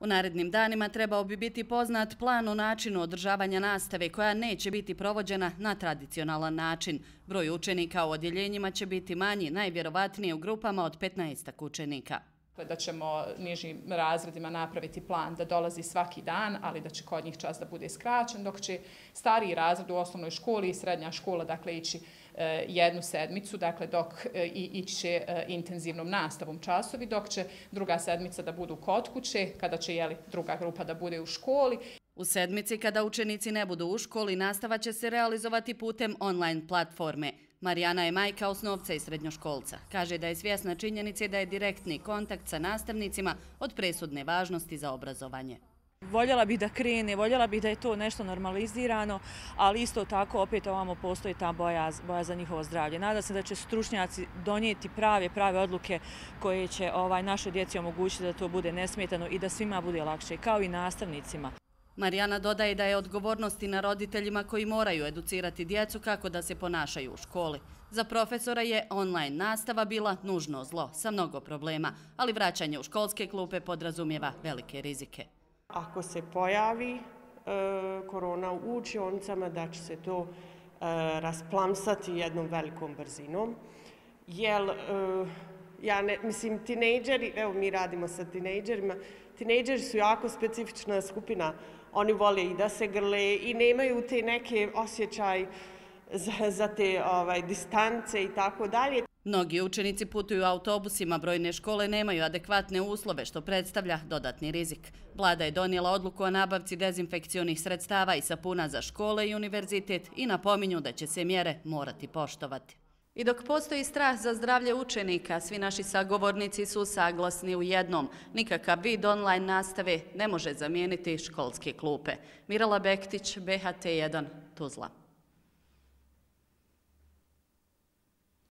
U narednim danima trebao bi biti poznat plan o načinu održavanja nastave koja neće biti provođena na tradicionalan način. Broj učenika u odjeljenjima će biti manji, najvjerovatnije u grupama od 15 učenika. Da ćemo nižim razredima napraviti plan da dolazi svaki dan, ali da će kod njih čas da bude skraćen, dok će stariji razred u osnovnoj školi i srednja škola ići jednu sedmicu, dok ići će intenzivnom nastavom časovi, dok će druga sedmica da budu kod kuće, kada će druga grupa da bude u školi. U sedmici kada učenici ne budu u školi, nastava će se realizovati putem online platforme. Marijana je majka osnovca i srednjoškolca. Kaže da je svjesna činjenice da je direktni kontakt sa nastavnicima od presudne važnosti za obrazovanje. Voljela bih da krene, voljela bih da je to nešto normalizirano, ali isto tako opet ovamo postoji ta boja za njihovo zdravlje. Nadam se da će stručnjaci donijeti prave odluke koje će našoj djeci omogućiti da to bude nesmetano i da svima bude lakše, kao i nastavnicima. Marijana dodaje da je odgovornost i na roditeljima koji moraju educirati djecu kako da se ponašaju u školi. Za profesora je online nastava bila nužno zlo sa mnogo problema, ali vraćanje u školske klupe podrazumijeva velike rizike. Ako se pojavi korona u učionicama, da će se to rasplamsati jednom velikom brzinom. Tinejdžeri, evo mi radimo sa tinejdžerima, tinejdžeri su jako specifična skupina. Oni vole i da se grle i nemaju te neke osjećaj za te distance i tako dalje. Mnogi učenici putuju autobusima, brojne škole nemaju adekvatne uslove, što predstavlja dodatni rizik. Vlada je donijela odluku o nabavci dezinfekcionih sredstava i sapuna za škole i univerzitet i napominju da će se mjere morati poštovati. I dok postoji strah za zdravlje učenika, svi naši sagovornici su saglasni u jednom. Nikakav vid online nastave ne može zamijeniti školske klupe. Mirala Bektić, BHT1, Tuzla.